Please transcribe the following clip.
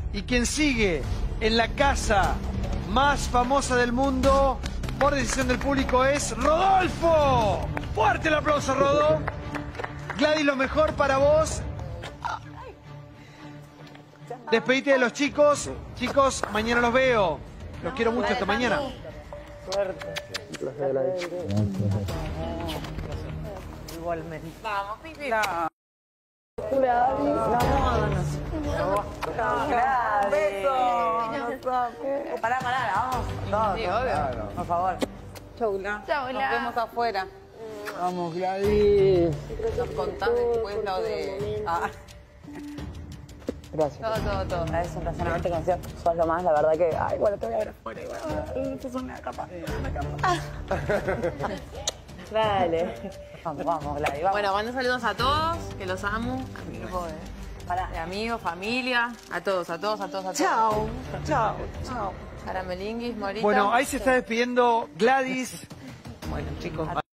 Y quien sigue en la casa más famosa del mundo, por decisión del público, es Rodolfo. Fuerte el aplauso, Rodo. Gladys, lo mejor para vos. Despedite de los chicos. Chicos, mañana los veo. Los quiero mucho. Hasta mañana. Suerte. Un placer, Gladys. Igualmente. Vamos, Pipi. Un beso. Pará, vamos. No, Sí, obvio. por favor. Chau, Gla. Chau, Gla. Nos vemos afuera. Vamos, Gladys. Nos contás después lo de... Gracias. Todo. Es un placer haberte conocido. Sos lo más, la verdad que... Ay, bueno, te voy a ver afuera. Esto es una capa. Dale. Vamos, Gladys, vamos. Bueno, mando saludos a todos, que los amo. A mi grupo de amigos, familia, a todos. Chao. Para Melinguis, Morita. Bueno, ahí se está despidiendo Gladys. Bueno, chicos.